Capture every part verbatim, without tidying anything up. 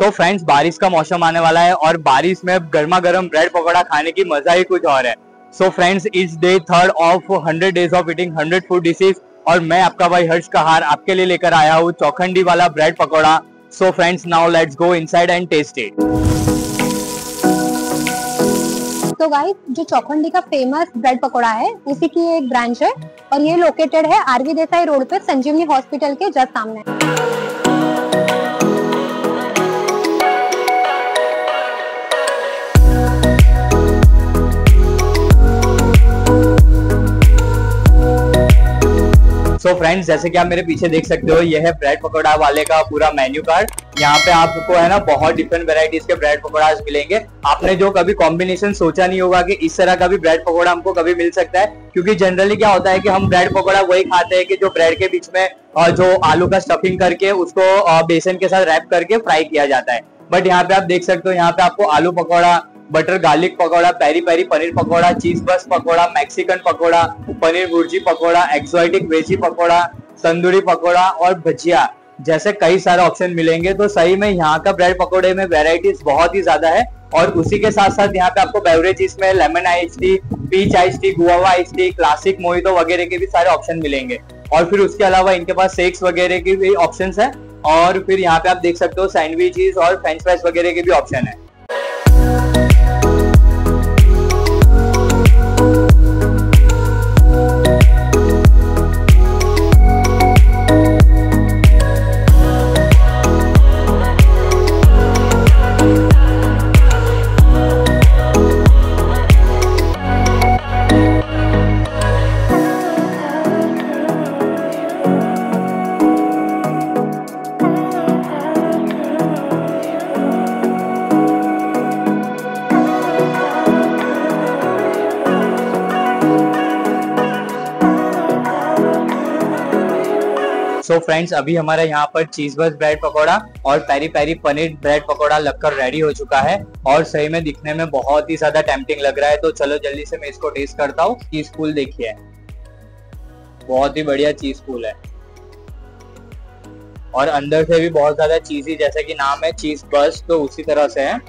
तो फ्रेंड्स, बारिश का मौसम आने वाला है और बारिश में गर्मा गर्म ब्रेड पकौड़ा खाने की मजा ही कुछ और है। सो फ्रेंड्स, इस day third of hundred days of eating hundred food dishes और मैं आपका भाई हर्ष कहार आपके लिए लेकर आया हूँ चौखंडी वाला bread pakora. So friends, now let's go inside and taste it. तो गाइस, जो चौखंडी का फेमस ब्रेड पकौड़ा है उसी की एक ब्रांच है और ये लोकेटेड है आरवी देसाई रोड पे संजीवनी हॉस्पिटल के जस्ट सामने। सो so फ्रेंड्स, जैसे कि आप मेरे पीछे देख सकते हो, यह है ब्रेड पकौड़ा वाले का पूरा मेन्यू कार्ड। यहाँ पे आपको है ना बहुत डिफरेंट वेराइटीज के ब्रेड पकौड़ा मिलेंगे। आपने जो कभी कॉम्बिनेशन सोचा नहीं होगा कि इस तरह का भी ब्रेड पकौड़ा हमको कभी मिल सकता है, क्योंकि जनरली क्या होता है कि हम ब्रेड पकौड़ा वही खाते हैं कि जो ब्रेड के बीच में जो आलू का स्टफिंग करके उसको बेसन के साथ रैप करके फ्राई किया जाता है। बट यहाँ पे आप देख सकते हो, यहाँ पे आपको aloo pakora, butter garlic pakora, peri peri paneer pakora, cheese बस pakora, Mexican pakora, paneer bhurji pakora, exotic veggie pakora, tandoori pakora और भजिया जैसे कई सारे ऑप्शन मिलेंगे। तो सही में यहाँ का ब्रेड पकौड़े में वेराइटीज बहुत ही ज्यादा है। और उसी के साथ साथ यहाँ पे आपको बेवरेजेस में lemon ice tea, peach ice tea, guava ice tea, classic mojito वगैरह के भी सारे ऑप्शन मिलेंगे। और फिर उसके अलावा इनके पास शेक्स वगैरह के भी ऑप्शन है। और फिर यहाँ पे आप देख सकते हो सैंडविचेस और फ्रेंच फ्राइज वगैरह के भी ऑप्शन है। सो so फ्रेंड्स, अभी हमारा यहाँ पर चीज बस ब्रेड पकौड़ा और peri peri paneer bread pakora लगकर रेडी हो चुका है और सही में दिखने में बहुत ही ज्यादा टेम्पटिंग लग रहा है। तो चलो जल्दी से मैं इसको टेस्ट करता हूँ। चीज फूल देखिए, बहुत ही बढ़िया चीज फूल है और अंदर से भी बहुत ज्यादा चीजी, जैसे कि नाम है चीज बस, तो उसी तरह से है।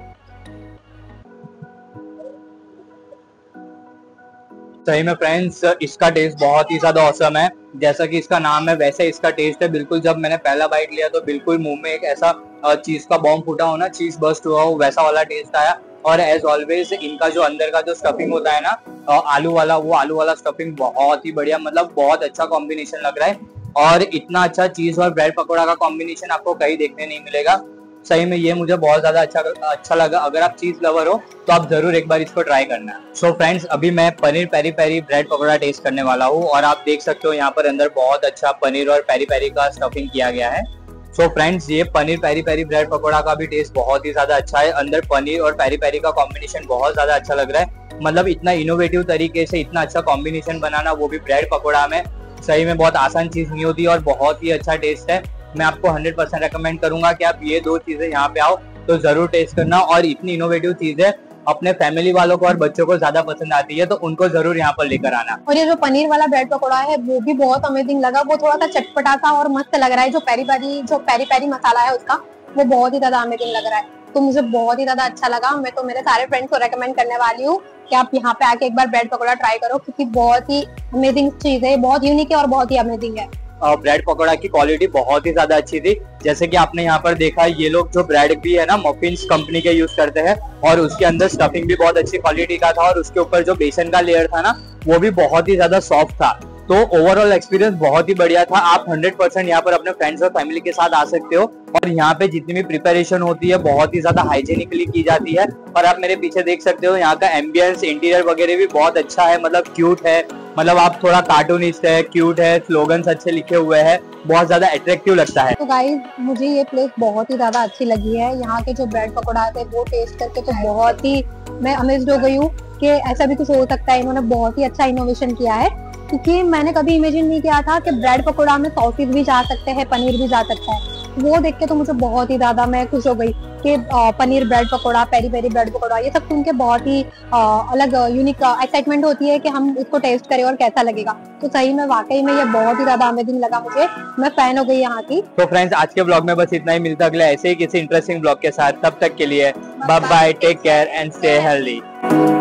सही में फ्रेंड्स, इसका टेस्ट बहुत ही ज्यादा औसम है। जैसा कि इसका नाम है वैसे इसका टेस्ट है। बिल्कुल जब मैंने पहला बाइट लिया तो बिल्कुल मुंह में एक ऐसा चीज का बॉम्ब फूटा हो ना, चीज बस्ट हुआ हो, वैसा वाला टेस्ट आया। और एज ऑलवेज इनका जो अंदर का जो स्टफिंग होता है ना आलू वाला, वो आलू वाला स्टफिंग बहुत ही बढ़िया, मतलब बहुत अच्छा कॉम्बिनेशन लग रहा है। और इतना अच्छा चीज और ब्रेड पकौड़ा का कॉम्बिनेशन आपको कहीं देखने नहीं मिलेगा। सही में ये मुझे बहुत ज्यादा अच्छा अच्छा लगा। अगर आप चीज लवर हो तो आप जरूर एक बार इसको ट्राई करना है। सो फ्रेंड्स, अभी मैं paneer peri peri bread pakora test करने वाला हूँ और आप देख सकते हो यहाँ पर अंदर बहुत अच्छा पनीर और पेरी पेरी का स्टफिंग किया गया है। सो फ्रेंड्स, ये paneer peri peri bread pakora का भी टेस्ट बहुत ही ज्यादा अच्छा है। अंदर पनीर और पेरी पेरी का कॉम्बिनेशन बहुत ज्यादा अच्छा लग रहा है। मतलब इतना इनोवेटिव तरीके से इतना अच्छा कॉम्बिनेशन बनाना, वो भी ब्रेड पकौड़ा में, सही में बहुत आसान चीज नहीं होती और बहुत ही अच्छा टेस्ट है। मैं आपको हंड्रेड परसेंट रेकमेंड करूंगा कि आप ये दो चीजें यहाँ पे आओ तो जरूर टेस्ट करना। और इतनी इनोवेटिव चीजें अपने फैमिली वालों को और बच्चों को ज्यादा पसंद आती है, तो उनको जरूर यहाँ पर लेकर आना। और ये जो पनीर वाला ब्रेड पकौड़ा है वो भी बहुत अमेजिंग लगा। वो थोड़ा सा चटपटा सा और मस्त लग रहा है। जो पेरी पेरी जो पेरी पेरी मसाला है उसका, वो बहुत ही ज्यादा अमेजिंग लग रहा है। तो मुझे बहुत ही ज्यादा अच्छा लगा। मैं तो मेरे सारे फ्रेंड्स को रेकमेंड करने वाली हूँ कि आप यहाँ पे आके एक बार ब्रेड पकौड़ा ट्राई करो, क्योंकि बहुत ही अमेजिंग चीज है, बहुत यूनिक है और बहुत ही अमेजिंग है। ब्रेड पकौड़ा की क्वालिटी बहुत ही ज्यादा अच्छी थी। जैसे कि आपने यहाँ पर देखा, ये लोग जो ब्रेड भी है ना मफिन्स कंपनी के यूज करते हैं और उसके अंदर स्टफिंग भी बहुत अच्छी क्वालिटी का था और उसके ऊपर जो बेसन का लेयर था ना, वो भी बहुत ही ज्यादा सॉफ्ट था। तो ओवरऑल एक्सपीरियंस बहुत ही बढ़िया था। आप हंड्रेड परसेंट यहाँ पर अपने फ्रेंड्स और फैमिली के साथ आ सकते हो। और यहाँ पे जितनी भी प्रिपरेशन होती है बहुत ही ज्यादा हाइजेनिकली की जाती है। और आप मेरे पीछे देख सकते हो, यहाँ का एम्बियंस, इंटीरियर वगैरह भी बहुत अच्छा है, मतलब क्यूट है। मतलब आप थोड़ा कार्टूनिस्ट है, क्यूट है, स्लोगन्स अच्छे लिखे हुए हैं, बहुत ज्यादा अट्रैक्टिव लगता है। तो गाइस, मुझे ये प्लेस बहुत ही ज्यादा अच्छी लगी है। यहाँ के जो ब्रेड पकौड़ा थे वो टेस्ट करके तो बहुत ही मैं अमेज्ड हो गई हूँ कि ऐसा भी कुछ हो सकता है। इन्होंने बहुत ही अच्छा इनोवेशन किया है, क्योंकि मैंने कभी इमेजिन नहीं किया था कि ब्रेड पकौड़ा में सॉसेज भी जा सकते हैं, पनीर भी जा सकता है। वो देख के तो मुझे बहुत ही ज्यादा मैं खुश हो गई कि paneer bread pakora, peri peri bread pakora, ये सब सुन के बहुत ही अलग यूनिक एक्साइटमेंट होती है कि हम इसको टेस्ट करें और कैसा लगेगा। तो सही में वाकई में ये बहुत ही ज्यादा अमेजिंग लगा मुझे, मैं फैन हो गई यहाँ की। तो फ्रेंड्स आज के ब्लॉग में बस इतना ही, मिलता अगले ऐसे ही किसी इंटरेस्टिंग ब्लॉग के साथ। तब तक के लिए bye bye, take care and stay healthy.